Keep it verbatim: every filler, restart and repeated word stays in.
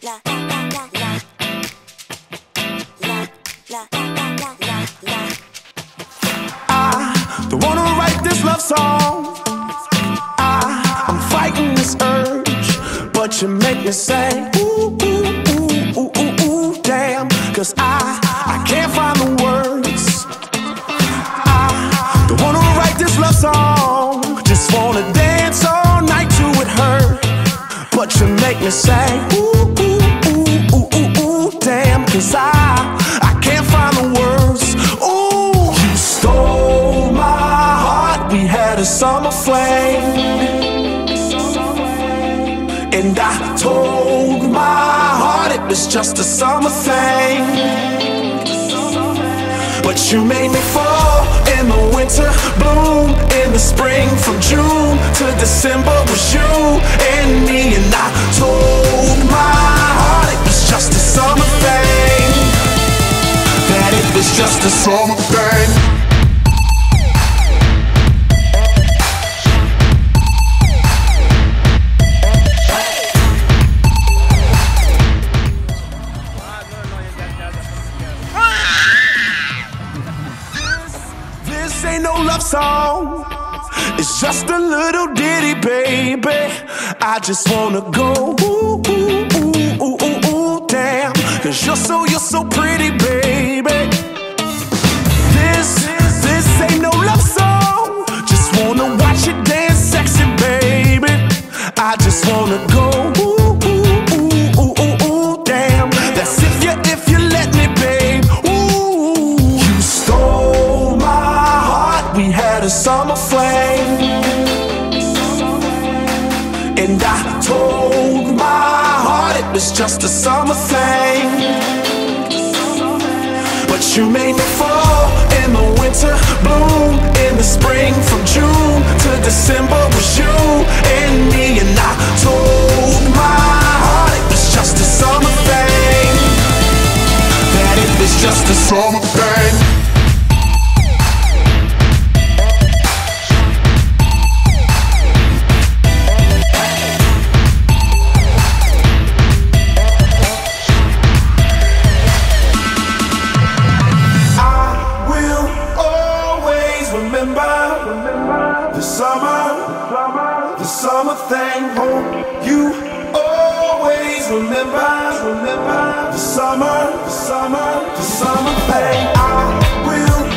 I don't wanna write this love song. I, I'm fighting this urge, but you make me say ooh, ooh, ooh, ooh, ooh, ooh, damn. Cause I, I can't find the words. I don't wanna write this love song, just wanna dance all night to it hurt. But you make me say ooh, ooh, ooh, ooh, ooh, ooh, damn. Cause I, I can't find the words. Ooh, you stole my heart, we had a summer flame. And I told my heart it was just a summer thing. But you made me fall in the winter, bloom in the spring. From June to December was you and me. And I told my heart it was just a summer thing, that it was just a summer thing. Ain't no love song, it's just a little ditty, baby. I just wanna go ooh, ooh, ooh, ooh, ooh, ooh, damn. Cause you're so, you're so pretty, baby. This, this ain't no love song, just wanna watch you dance sexy, baby. I just wanna go ooh, ooh, ooh, ooh, ooh, ooh, damn. That's if you, if you let me, babe. Ooh, you stole my, we had a summer flame. And I told my heart it was just a summer thing. But you made me fall in the winter, bloom in the spring. From June to December was you and me. And I told my heart it was just a summer thing, that it was just a summer thing. The summer, the summer thing. Hope you always remember, remember the summer, the summer, the summer thing. I will